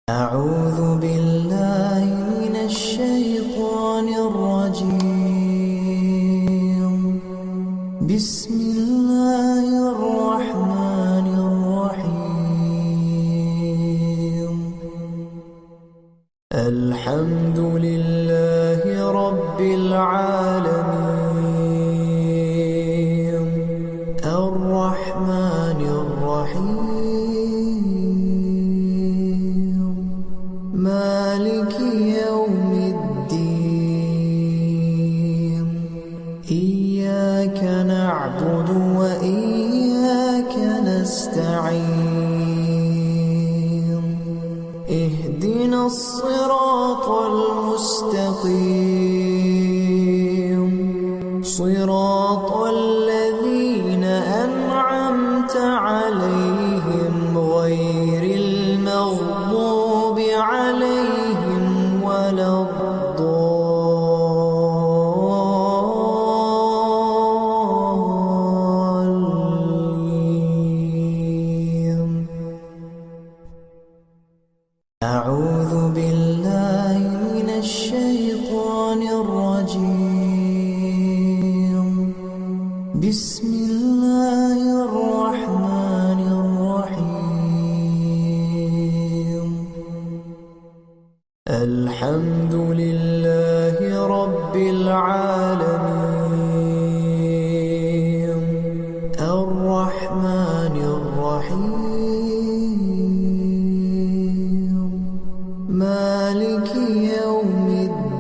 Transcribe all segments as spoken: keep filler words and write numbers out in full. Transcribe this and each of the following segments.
أعوذ بالله من الشيطان الرجيم. بسم الله الرحمن الرحيم. الحمد لله رب العالمين الرحمن الرحيم مالك يوم الدين. إياك نعبد وإياك نستعين. اهدنا الصراط المستقيم صراط الذين أنعمت عليهم غير المغضوب عليهم ولا الضالين. أعوذ بالله من الشيطان الرجيم. بسم الله الرحمن الرحيم. الحمد لله رب العالمين الرحمن الرحيم مالك يوم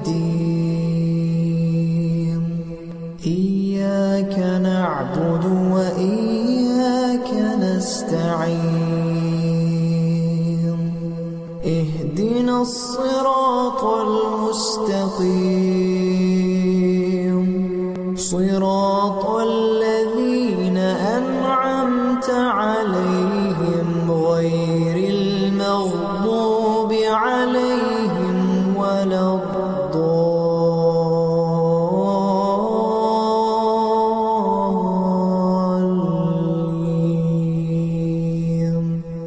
الدين. إياك نعبد وإياك نستعين. اهدنا الصراط المستقيم صراط الذين أنعمت عليهم غير المغضوب عليهم ولا الضالين.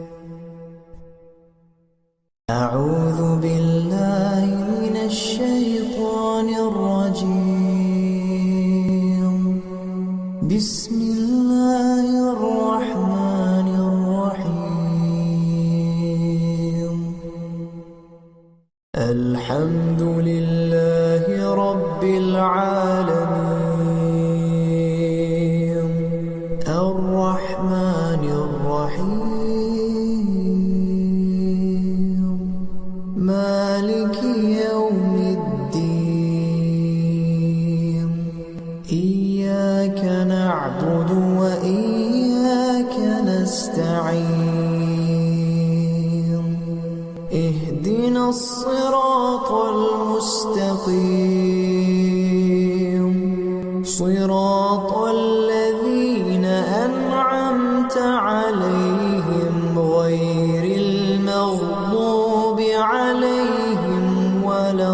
أعوذ بالله من الشيطان الرجيم. بسم الله الرحمن الرحيم. الحمد لله رب العالمين الرحمن الرحيم مالك يوم الدين. إياك نعبد وإياك نستعين. اهدنا الصراط المستقيم صراط الذين أنعمت عليهم غير المغضوب عليهم ولا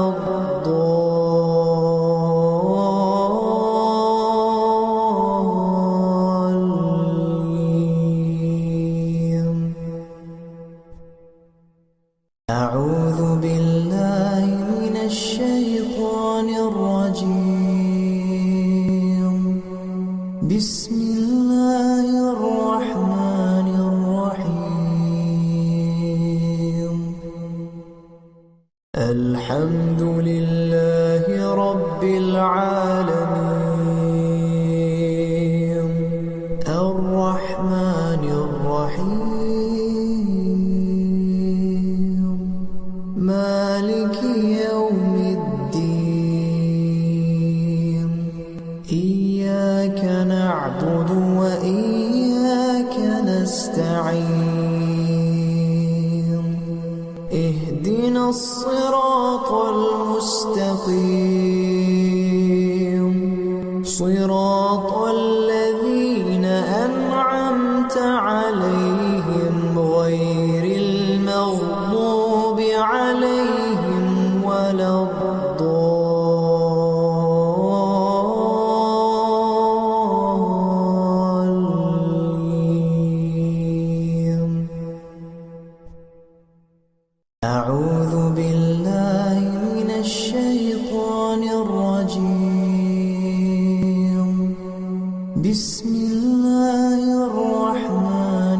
الضالين. أعوذ بالله من الشيطان الرجيم. بسم الله الرحمن الرحيم. الحمد لله رب العالمين الرحمن الرحيم مالك يوم الدين. إياك نعبد وإياك نستعين. اهدنا الصراط المستقيم صراط الذين أنعمت عليهم غير المغضوب عليهم ولا الضالين. أعوذ بالله من الشيطان الرجيم. بسم الله الرحمن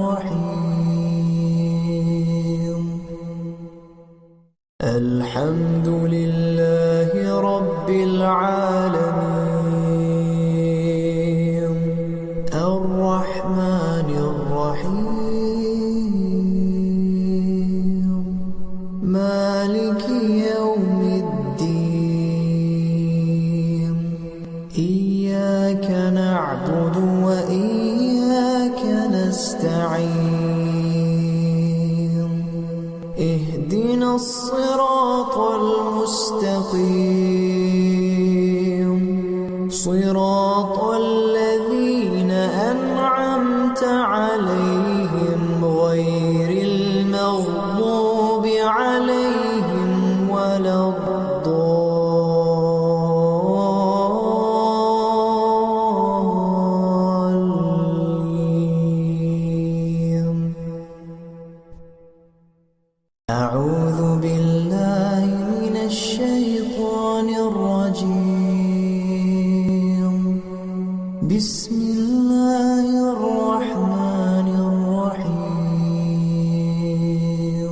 الرحيم. الحمد لله رب العالمين الرحمن الرحيم مالك يوم الدين. إياك نعبد وإياك نستعين. اهدنا الصراط المستقيم صراط الذين أنعمت عليهم غير المغضوب عليهم ولا الضالين. أعوذ بالله من الشيطان الرجيم. بسم الله الرحمن الرحيم.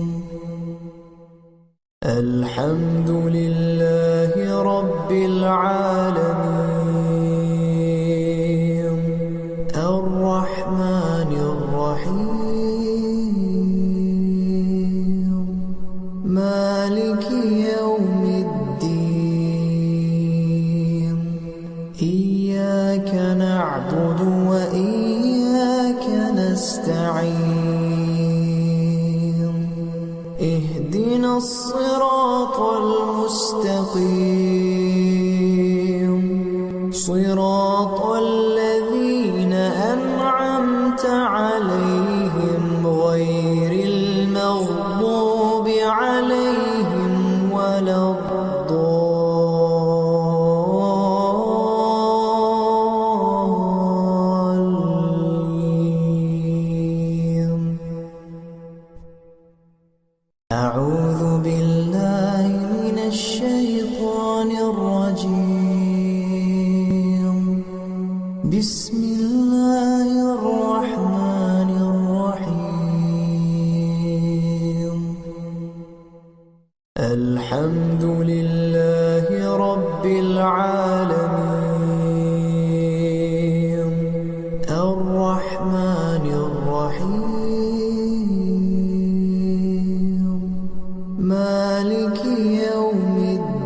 الحمد لله رب العالمين الرحمن الرحيم مالك يوم الدين. إياك نعبد وإياك نستعين. اهدنا الصراط المستقيم صراط الذين أنعمت عليهم غير المغضوب عليهم ولا الضالين. أعوذ بالله من الشيطان الرجيم. بسم الله الرحمن الرحيم. الحمد لله رب العالمين الرحمن الرحيم مالك يوم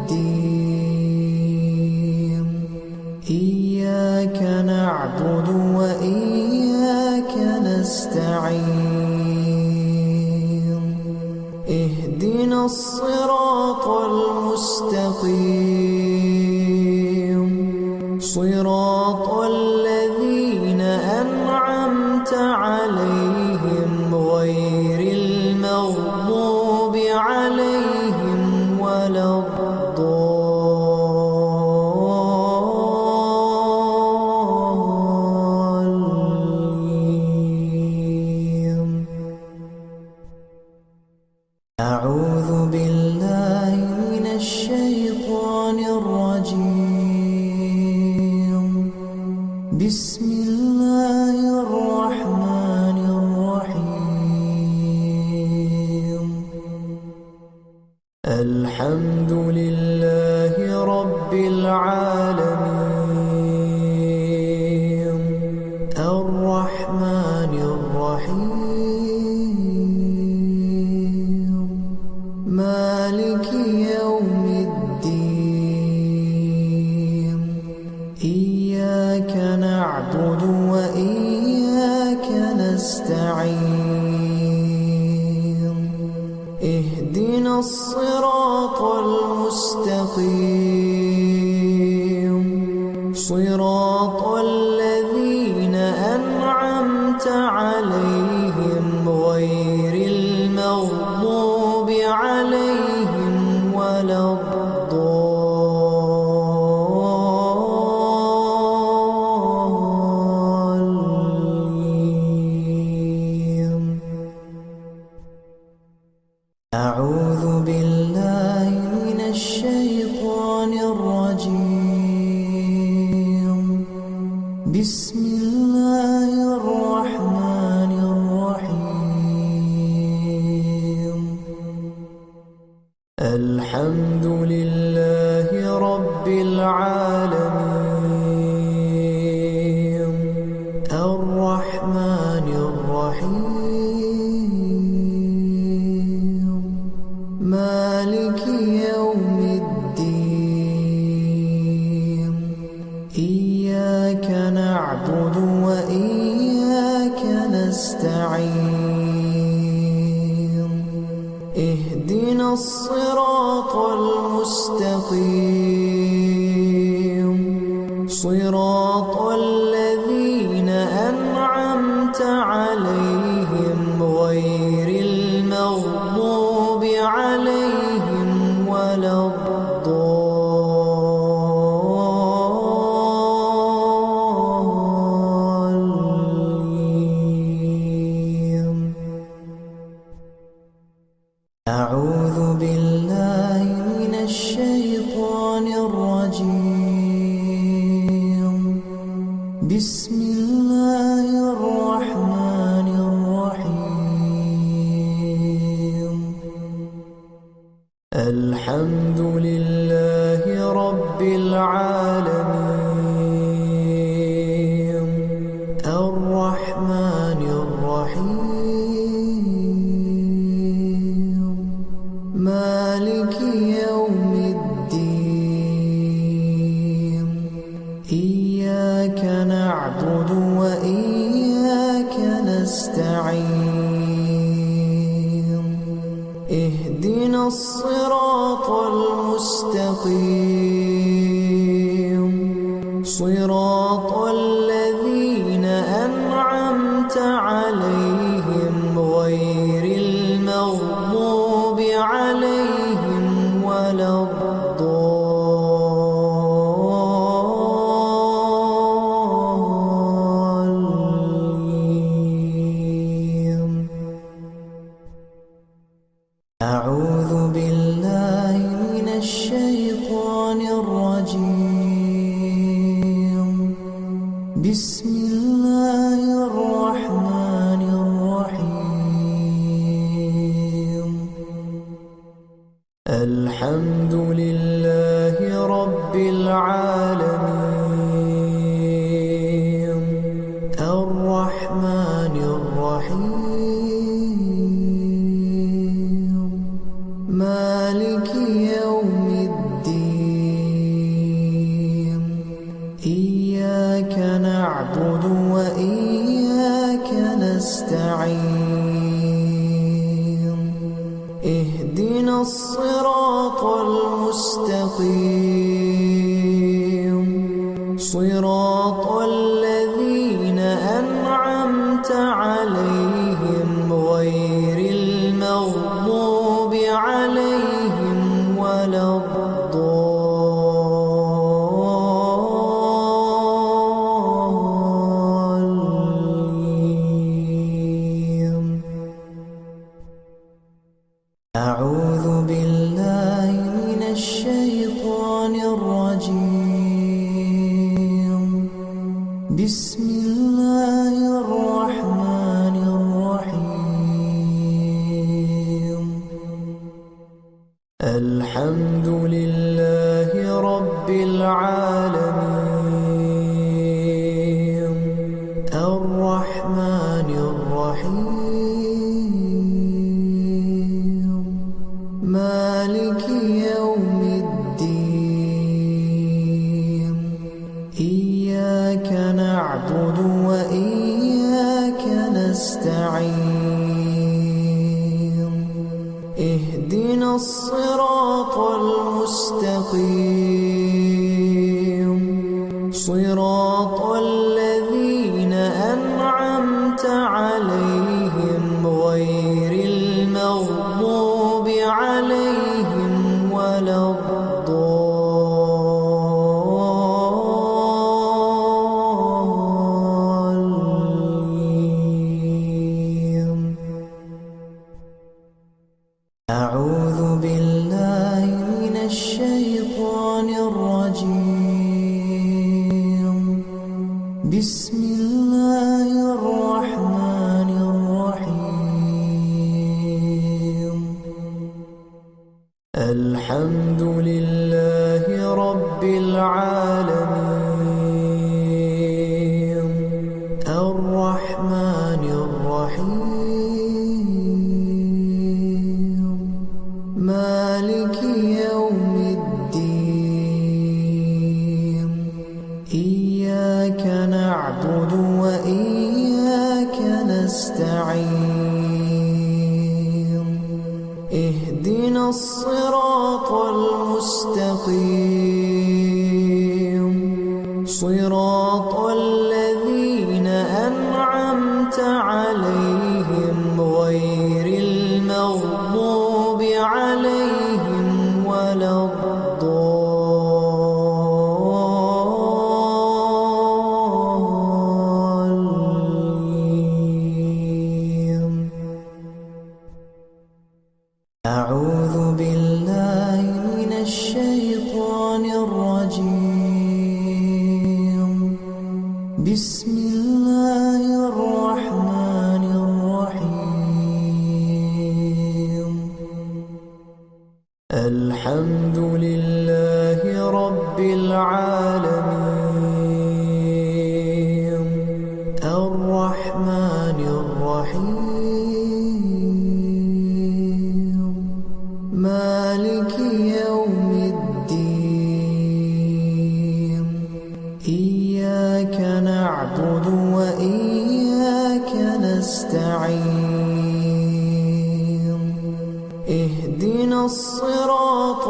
الدين. إياك نعبد وإياك نستعين. اهدنا الصراط المستقيم صراط الذين أنعمت عليهم غير المغضوب عليهم ولا الضالين. أعوذ بالله من الشيطان الرجيم. بسم الله الرحمن الرحيم. الحمد لله رب العالمين الرحمن الرحيم مالك يوم الدين. إياك نعبد وإياك نستعين. اهدنا الصراط المستقيم صراط الذين أنعمت عليهم غير المغضوب عليهم ولا الضالين. أعوذ بالله من الشيطان الرجيم. بسم الله الرحمن الرحيم. الحمد لله رب العالمين الرحمن الرحيم مالك يوم الدين. إياك نعبد وإياك نستعين. اهدنا الصراط المستقيم صراط الذين أنعمت عليهم غير المغضوب عليهم ولا الضالين. أعوذ بالله من الشيطان الرجيم. بسم الله الرحمن الرحيم. الحمد لله رب العالمين الرحمن الرحيم مالك يوم الدين. إياك نعبد وإياك نستعين. اهدنا الصراط المستقيم صراط الذين أنعمت عليهم غير المغضوب عليهم ولا الضالين. أعوذ بالله من الشيطان الرجيم. بسم الله الرحمن الرحيم. الحمد لله رب العالمين الرحمن الرحيم مالك يوم الدين. إياك نعبد وإياك نستعين. اهدنا الصراط المستقيم صراط الذين أنعمت عليهم غير المغضوب عليهم ولا الضالين. أعوذ بالله من الشيطان الرجيم. بسم الله الرحمن الرحيم. الحمد لله رب العالمين الرحمن الرحيم مالك يوم الدين. إياك نعبد وإياك نستعين. اهدنا الصراط المستقيم صراط الذين أنعمت عليهم غير المغضوب عليهم ولا الضالين. أعوذ أعوذ بالله من الشيطان الرجيم. بسم الله الرحمن الرحيم. الحمد لله رب العالمين الرحمن الرحيم مالك يوم الدين. إياك نعبد وإياك نستعين. اهدنا الصراط المستقيم صراط الذين أنعمت عليهم غير المغضوب عليهم ولا الضالين. أعوذ بالله من الشيطان الرجيم. بسم الله الرحمن الرحيم. الحمد لله رب العالمين الرحمن الرحيم مالك يوم الدين. إياك نعبد وإياك نستعين. اهدنا الصراط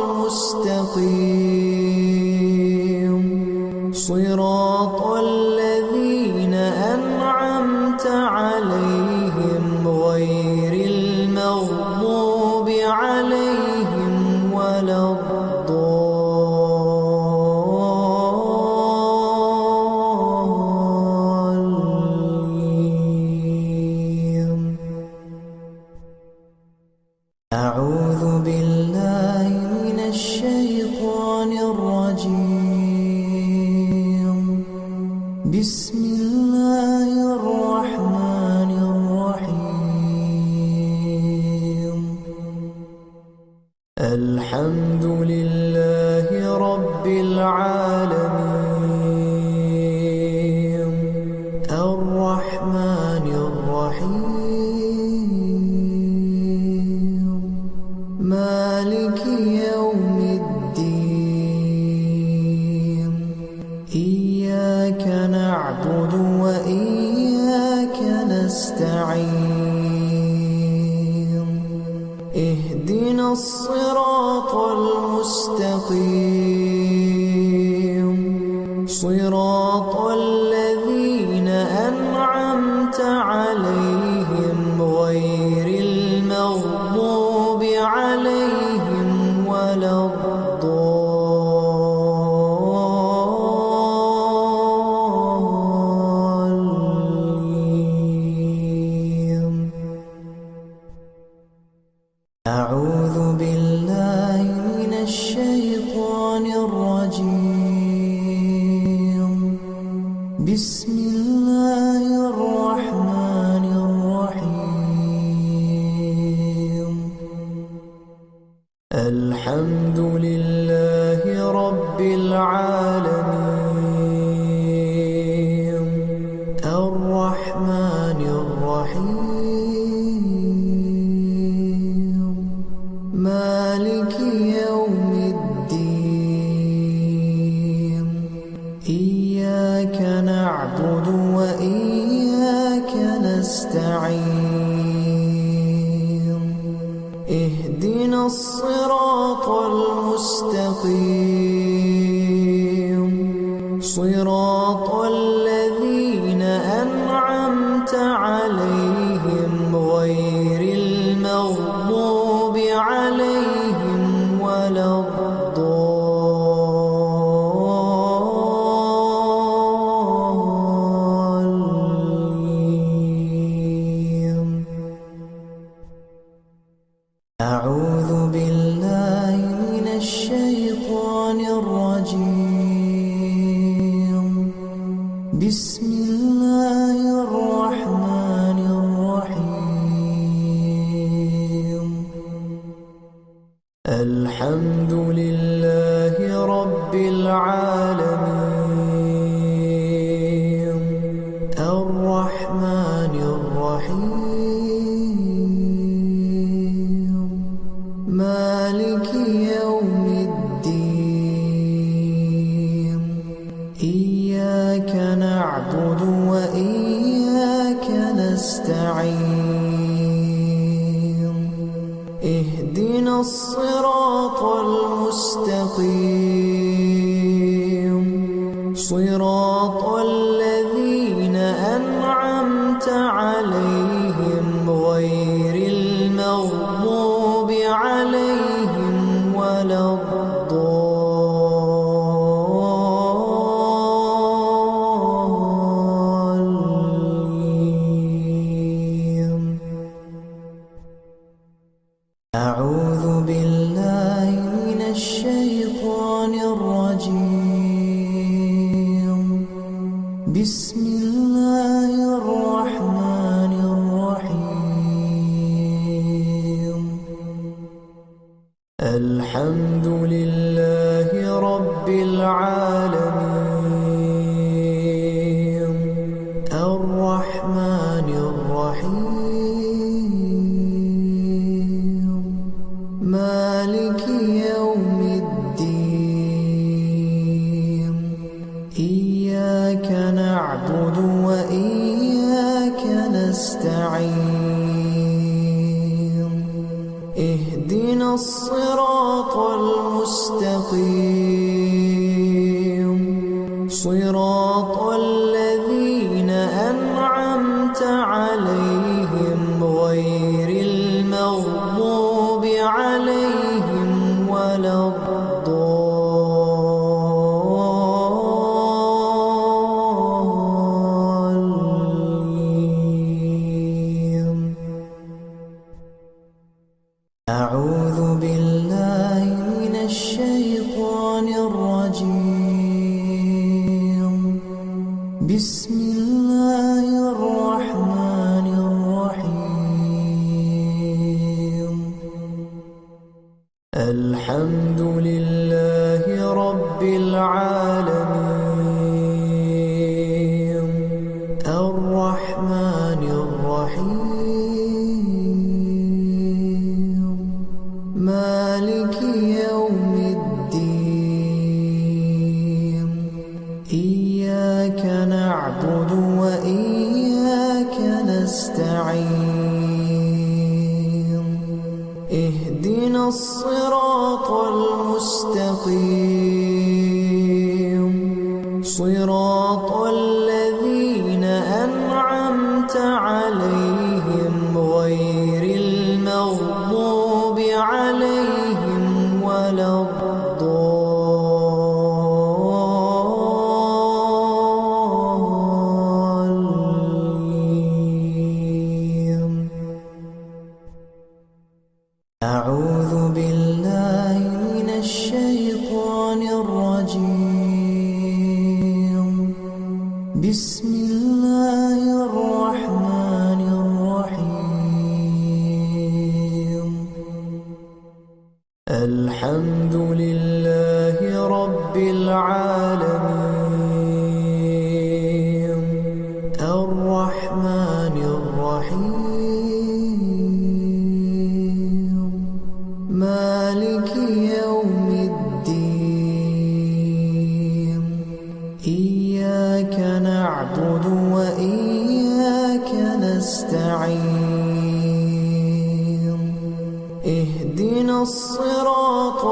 المستقيم صراط الذين أنعمت عليهم غير المغضوب عليهم ولا الضالين. أعوذ بالله من الشيطان الرجيم. بسم الله الرحمن الرحيم. الحمد لله رب العالمين الرحمن الرحيم مالك يوم الدين. إياك نعبد وإياك نستعين. اهدنا الصراط المستقيم صراط الذين أنعمت عليهم غير المغضوب عليهم ولا الضالين. أعوذ بالله من الشيطان الرجيم. بسم الله الرحمن الرحيم. الحمد لله رب العالمين الرحمن الرحيم مالك يوم الدين. إياك نعبد وإياك نستعين. اهدنا الصراط المستقيم صراط الذين أنعمت عليهم غير المغضوب عليهم ولا الضالين. أعوذ بسم الله الرحمن الرحيم الحمد لله رب العالمين الرحمن الرحيم مالك يوم الدين إياك نعبد وإياك نستعين اهدنا الصراط المستقيم صراط الذين أنعمت عليهم غير المغضوب عليهم ولا الضالين. أعوذ بالله من الشيطان الرجيم. بسم الله الرحمن الرحيم الحمد لله رب العالمين الرحمن الرحيم مالك يوم الدين إياك نعبد وإياك نستعين اهدنا الصراط المستقيم صراط الذين أنعمت عليهم غير المغضوب عليهم ولا الضالين. أعوذ بالله من الشيطان الرجيم. بسم الله الرحمن الرحيم الحمد لله رب العالمين الرحمن الرحيم مالك يوم الدين إياك نعبد وإياك نستعين اهدنا الصراط المستقيم صراط الذين أنعمت عليهم غير المغضوب عليهم ولا الضالين. أعوذ بالله من الشيطان الرجيم. بسم الله الرحمن الرحيم الحمد لله رب العالمين الرحمن الرحيم مالك يوم الدين إياك نعبد وإياك نستعين اهدنا الصراط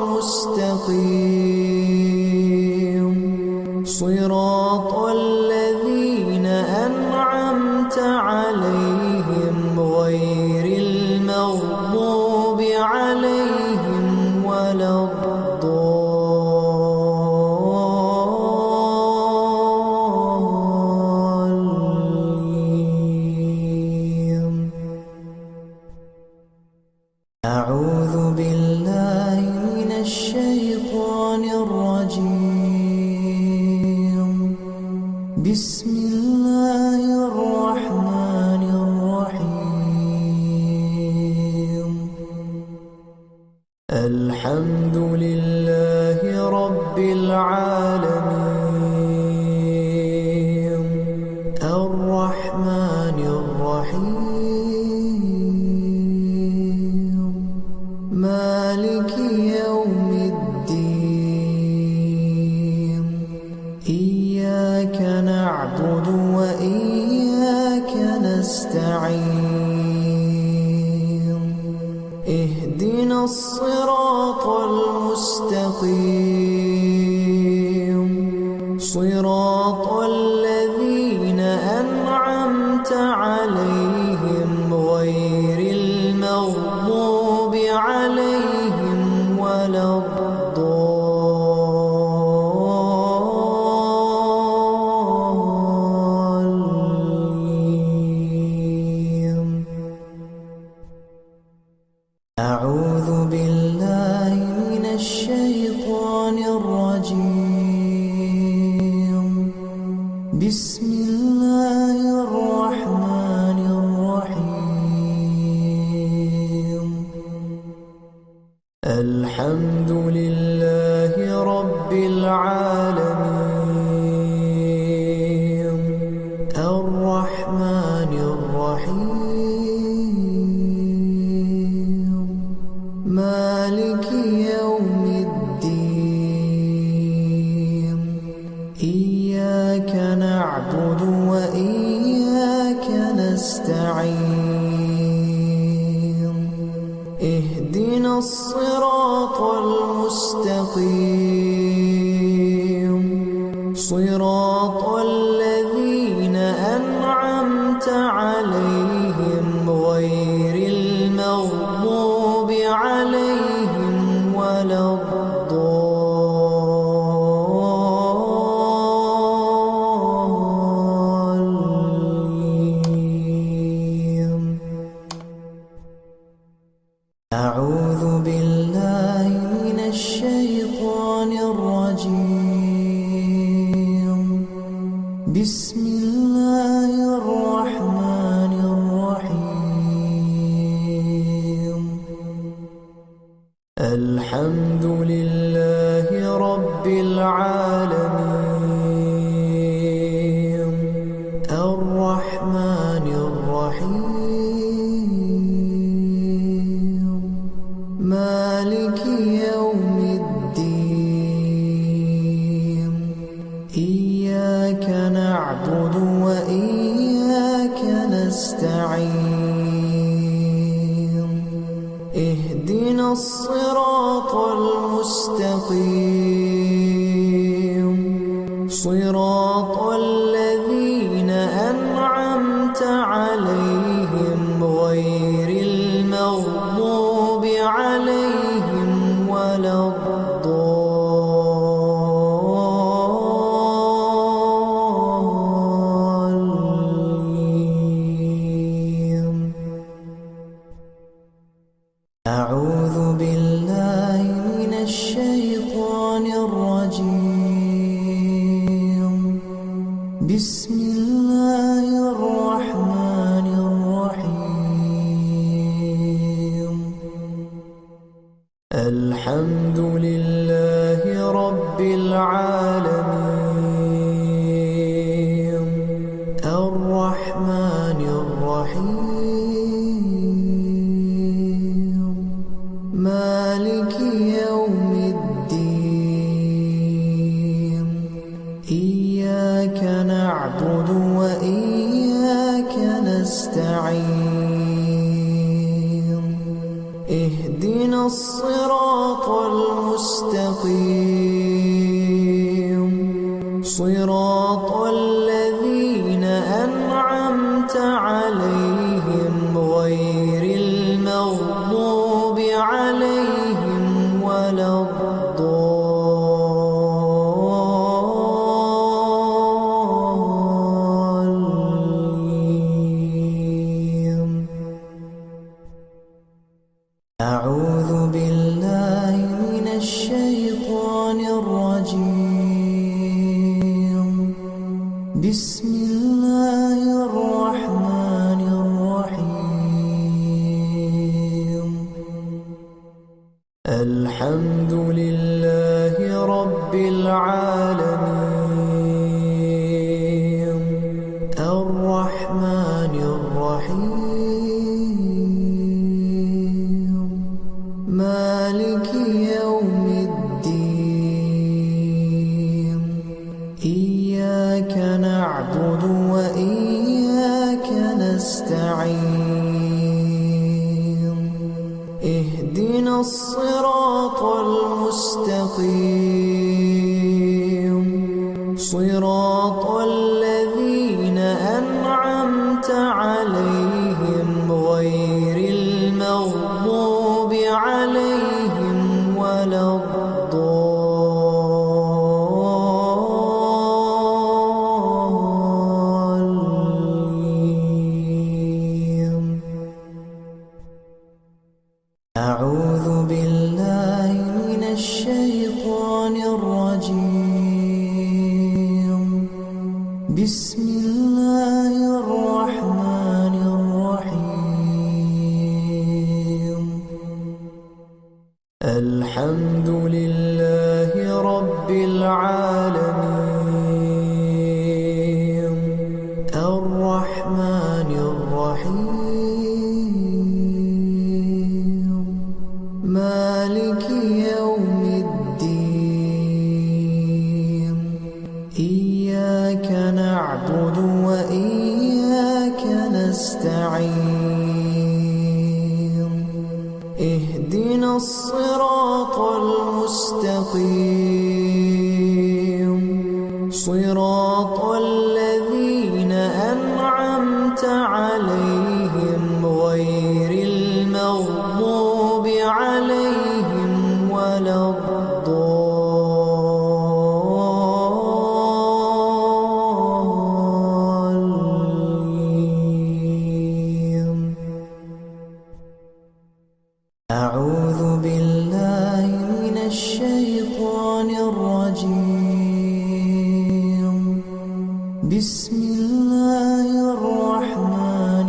المستقيم صراط الذين أنعمت عليهم غير المغضوب عليهم ولا الضالين. أعوذ بالله من الشيطان الرجيم. بسم الله الرحمن الرحيم الحمد لله رب العالمين الرحمن الرحيم مالك يوم الدين إياك نعبد وإياك نستعين اهدنا الصراط المستقيم صراط الذين أنعمت عليهم غير المغضوب عليهم ولا الضالين. أعوذ بالله من الشيطان الرجيم. بسم الله الرحمن الرحيم الحمد لله رب العالمين الرحمن الرحيم مالك يوم الدين إياك نعبد وإياك نستعين اهدنا الصراط المستقيم صراط الذين أنعمت عليهم غير المغضوب عليهم ولا الضالين. أعوذ بالله من الشيطان الرجيم. بسم الله الرحمن الرحيم الحمد لله رب العالمين الرحمن الرحيم مالك يوم الدين إياك نعبد وإياك نستعين اهدنا الصراط المستقيم صراط الذين أنعمت عليهم غير المغضوب عليهم ولا الضالين. أعوذ بالله من الشيطان الرجيم. بسم الله الرحمن الرحيم الحمد لله رب العالمين الرحمن الرحيم مالك يوم الدين إياك نعبد وإياك نستعين اهدنا الصراط المستقيم صراط الذين أنعمت عليهم غير المغضوب عليهم ولا الضالين. أعوذ بالله من الشيطان الرجيم. بسم الله الرحمن الرحيم الحمد لله رب العالمين الرحمن الرحيم مالك يوم الدين إياك نعبد وإياك نستعين اهدنا الصراط المستقيم صراط الذين أنعمت عليهم غير المغضوب عليهم ولا الضالين أعوذ بالله من الشيطان الرجيم بسم الله الرحمن الرحيم الحمد لله رب العالمين الرحمن الرحيم مالك يوم الدين إياك نعبد وإياك نستعين اهدنا الصراط المستقيم صراط الذين أنعمت عليهم غير المغضوب عليهم ولا الضالين أعوذ بالله من الشيطان الرجيم بسم الله الرحمن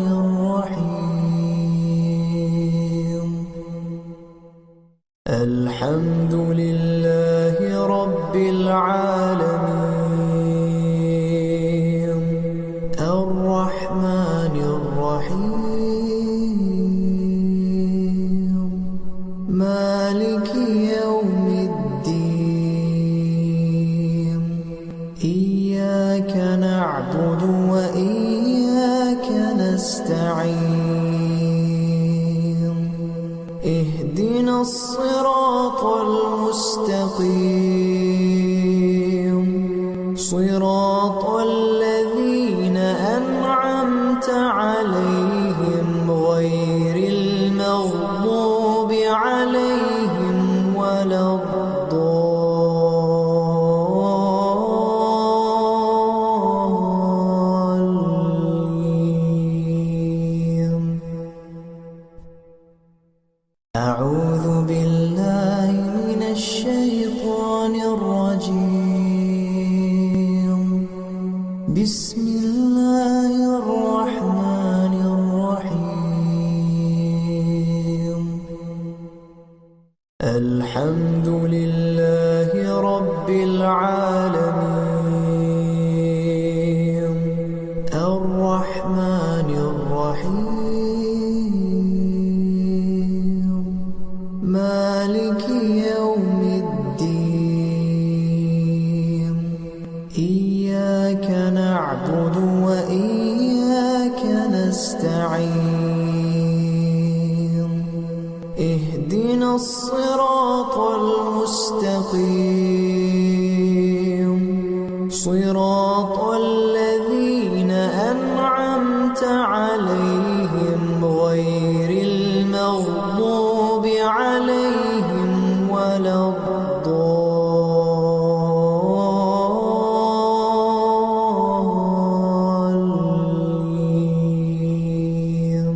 الرحيم الحمد لله رب العالمين الرحمن الرحيم مالك يوم الدين إياك نعبد وإياك نستعين اهدنا الصراط المستقيم صراط الذين أنعمت عليهم غير المغضوب عليهم ولا الضالين أعوذ بالله من الشيطان الرجيم بسم الله الرحمن الرحيم الحمد لله رب العالمين الرحمن الرحيم مالك يوم الدين إياك نعبد وإياك نستعين اهدنا الصراط المستقيم صراط الذين أنعمت عليهم غير المغضوب عليهم ولا الضالين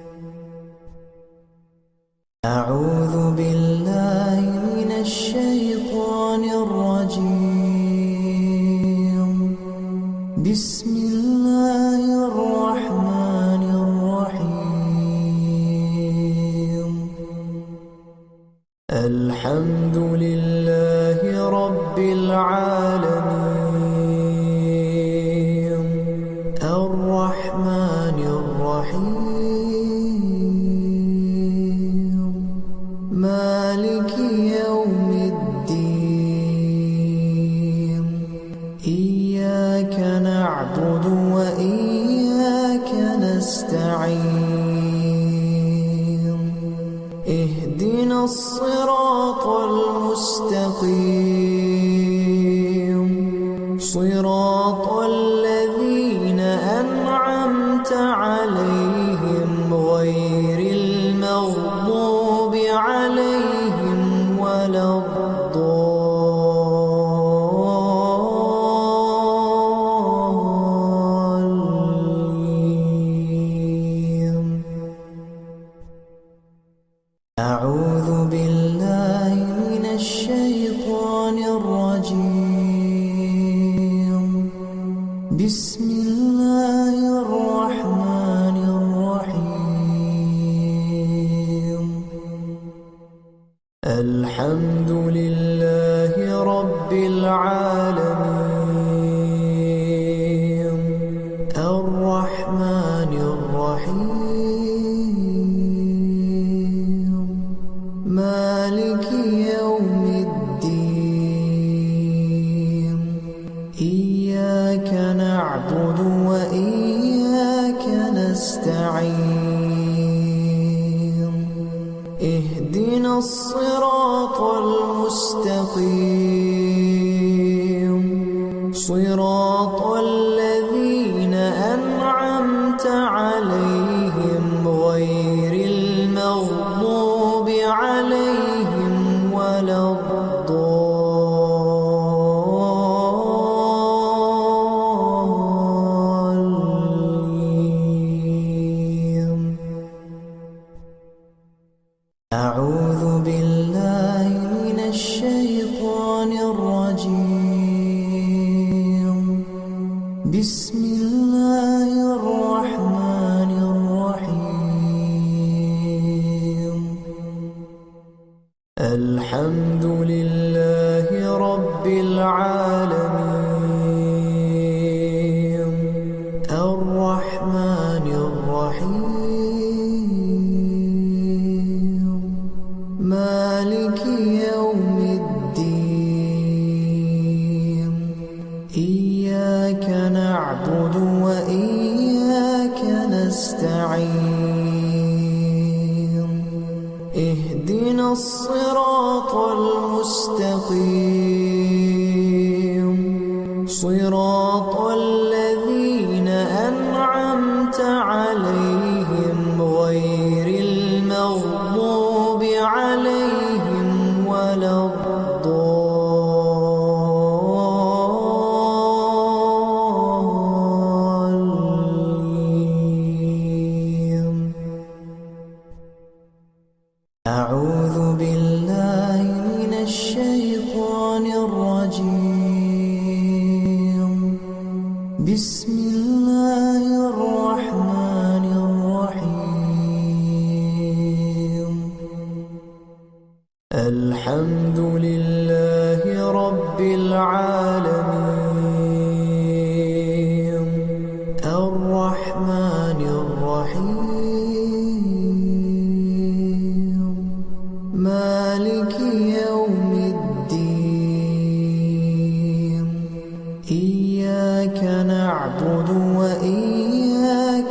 أعوذ بالله من الشيطان الرجيم الحمد لله رب العالمين الرحمن الرحيم مالك يوم الدين إياك نعبد وإياك نستعين اهدنا الصراط المستقيم صراط الذين أنعمت عليهم غير المغضوب عليهم ولا الضالين. أعوذ بالله من الشيطان الرجيم. بسم الله الرحمن الرحيم. الحمد لله رب العالمين الرحمن الرحيم مالك يوم الدين إياك نعبد وإياك نستعين اهدنا الصراط المستقيم صراط الذين أنعمت عليهم غير المغضوب عليهم ولا الضالين. أعوذ بالله من الشيطان الرجيم. بسم الله الرحمن الرحيم. الحمد لله رب العالمين الرحمن الرحيم مالك يوم الدين إياك نعبد وإياك نستعين اهدنا الصراط المستقيم صراط الذين أنعمت عليهم غير المغضوب عليهم ولا الضالين. أعوذ بالله من الشيطان الرجيم. بسم الله الرحمن الرحيم. الحمد لله رب العالمين الرحمن الرحيم مالك يوم الدين إياك نعبد وإياك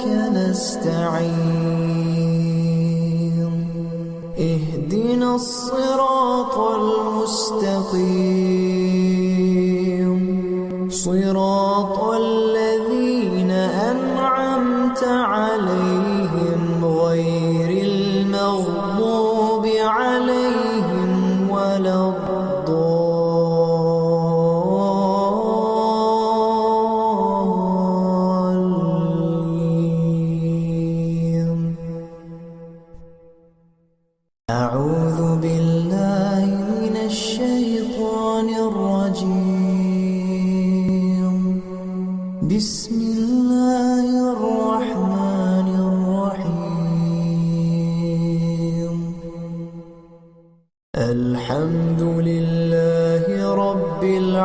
نستعين اهدنا الصراط المستقيم صراط الذين أنعمت عليهم غير المغضوب عليهم ولا الضالين. أعوذ بالله من الشيطان الرجيم. بسم الله الرحمن الرحيم. الحمد لله رب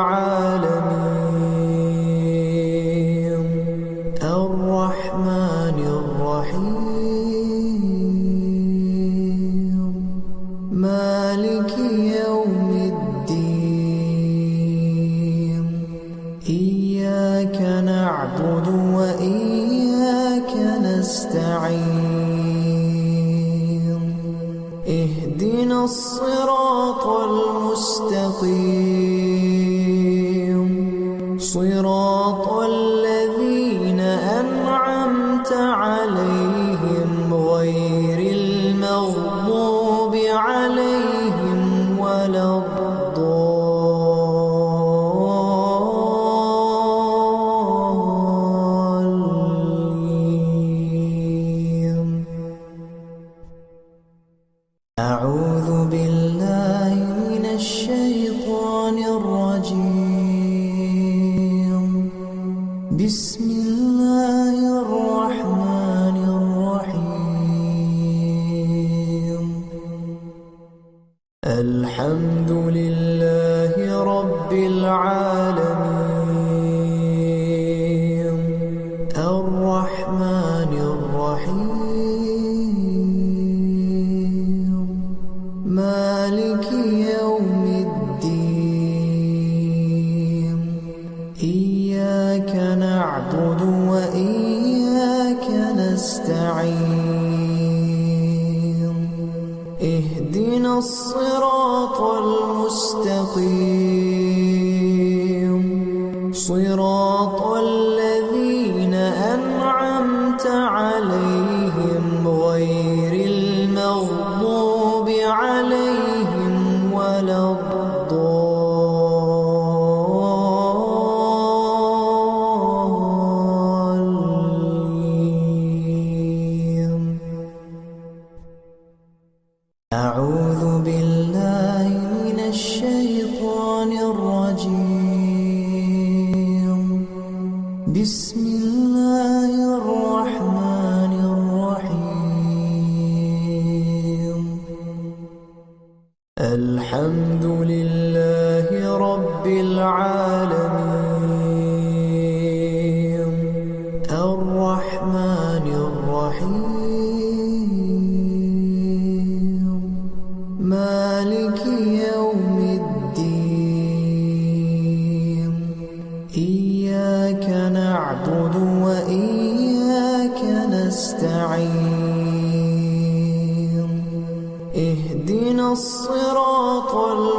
العالمين الرحمن الرحيم مالك يوم الدين إياك نعبد وإياك نستعين اهدنا الصراط المستقيم صراط الذين أنعمت عليهم غير المغضوب عليهم ولا الضالين. أعوذ بالله من الشيطان الرجيم. بسم الله الرحمن الرحيم. الحمد لله رب العالمين الرحمن الرحيم مالك يوم الدين إياك نعبد وإياك نستعين اهدنا الصراط المستقيم صراط الذين أنعمت عليهم غير المغضوب عليهم ولا الضالين. أعوذ بالله من الشيطان الرجيم. بسم الله الرحمن الرحيم. الحمد لله رب العالمين الرحمن الرحيم مالك يوم الدين إياك نعبد وإياك نستعين اهدنا الصراط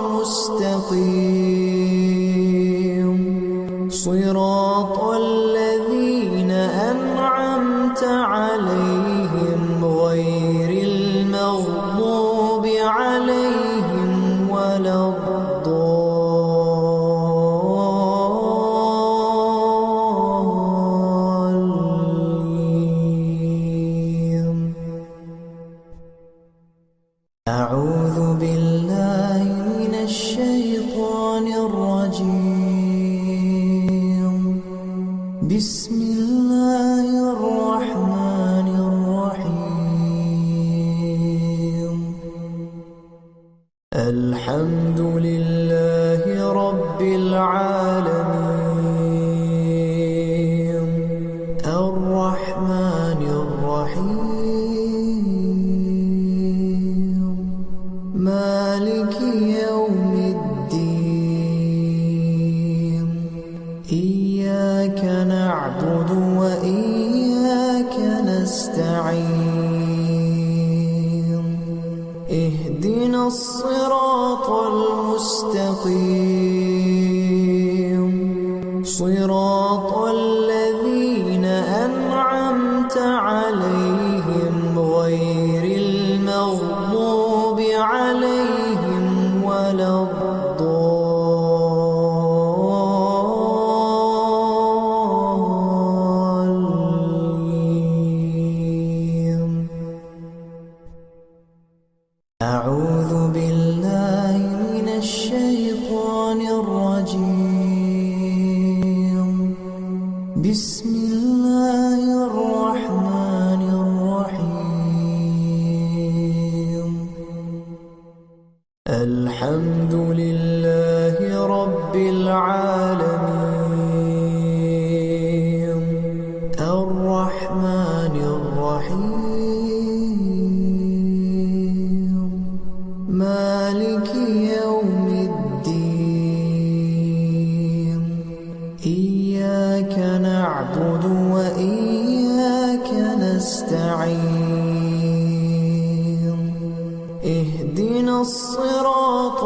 المستقيم صراط الذين أنعمت عليهم غير المغضوب عليهم ولا الضالين. أعوذ بالله من الشيطان الرجيم. بسم الله الرحمن الرحيم. الحمد لله رب العالمين الرحمن الرحيم مالك يوم الدين إياك نعبد وإياك نستعين اهدنا الصراط المستقيم صراط الذين أنعمت عليهم غير المغضوب عليهم ولا الضالين. أعوذ بالله من الشيطان الرجيم. بسم الله الرحمن الرحيم. الحمد لله رب العالمين الرحمن الرحيم مالك يوم الدين إياك نعبد وإياك نستعين اهدنا الصراط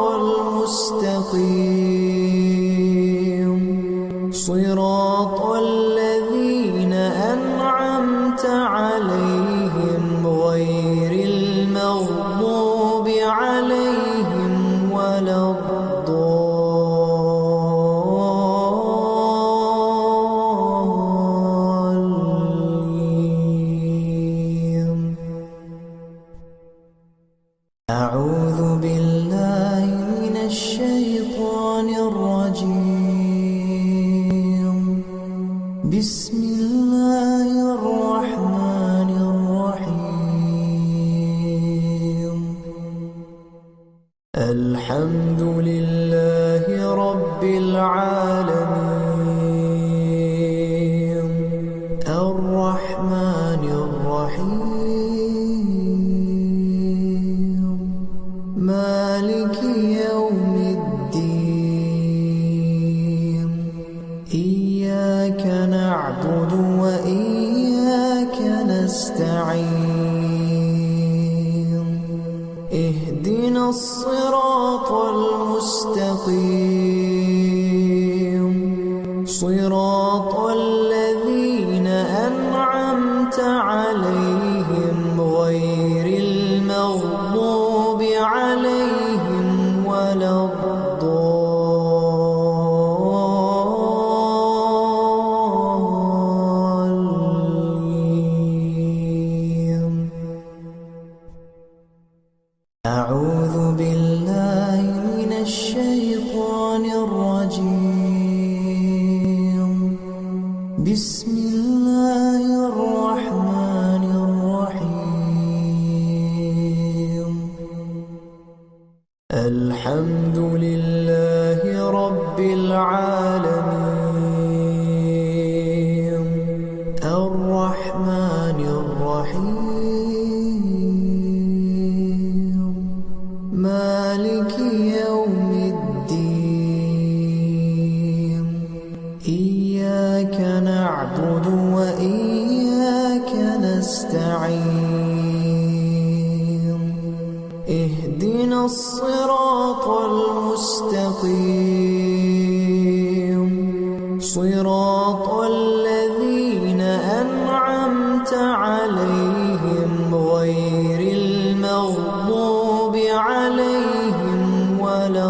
المستقيم صراط الذين أنعمت عليهم غير المغضوب عليهم ولا الضالين. أعوذ بالله من الشيطان الرجيم. بسم الله الرحمن الرحيم. الحمد لله رب العالمين الرحمن الرحيم مالك يوم الدين إياك نعبد وإياك نستعين اهدنا الصراط المستقيم صراط الذين أنعمت عليهم غير المغضوب عليهم ولا الضالين. أعوذ بالله من الشيطان الرجيم. بسم الله الرحمن الرحيم. الحمد لله رب العالمين الرحمن الرحيم مالك يوم الدين إياك نعبد وإياك نستعين اهدنا الصراط المستقيم صراط الذين أنعمت عليهم غير المغضوب عليهم ولا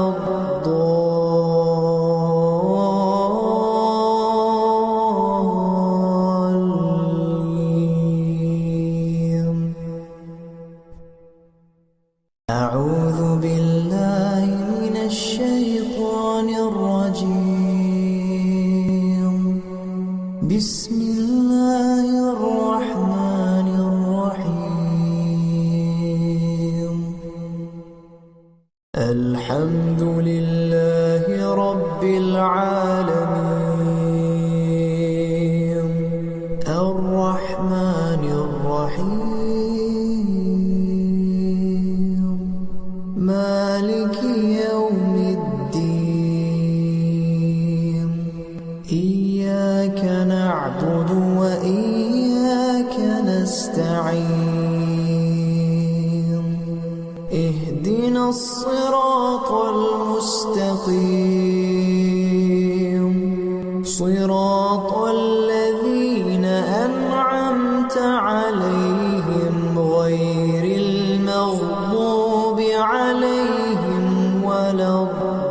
الضالين. أعوذ بالله من الشيطان الرجيم. بسم الله الرحمن الرحيم. الحمد لله رب العالمين الرحمن الرحيم مالك يوم الدين إياك نعبد وإياك نستعين اهدنا الصراط المستقيم صراط الذين أنعمت عليهم غير المغضوب عليهم ولا الضالين.